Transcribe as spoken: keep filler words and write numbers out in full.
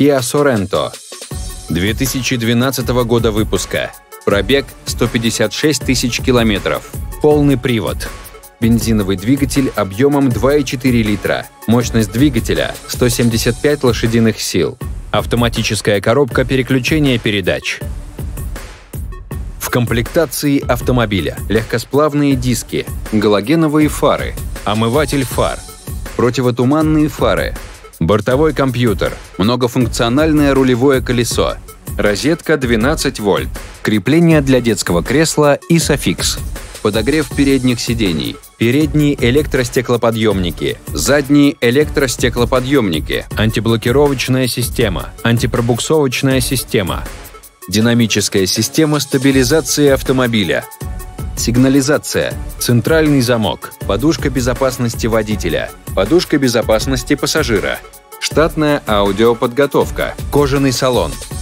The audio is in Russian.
Kia Sorento. две тысячи двенадцатого года выпуска. Пробег сто пятьдесят шесть тысяч километров. Полный привод. Бензиновый двигатель объемом два и четыре литра. Мощность двигателя сто семьдесят пять лошадиных сил. Автоматическая коробка переключения передач. В комплектации автомобиля легкосплавные диски, галогеновые фары, омыватель фар, противотуманные фары, бортовой компьютер, многофункциональное рулевое колесо, розетка двенадцать вольт, крепление для детского кресла и софикс, подогрев передних сидений, передние электростеклоподъемники, задние электростеклоподъемники, антиблокировочная система, антипробуксовочная система, динамическая система стабилизации автомобиля, сигнализация, центральный замок, подушка безопасности водителя, подушка безопасности пассажира, штатная аудиоподготовка, кожаный салон,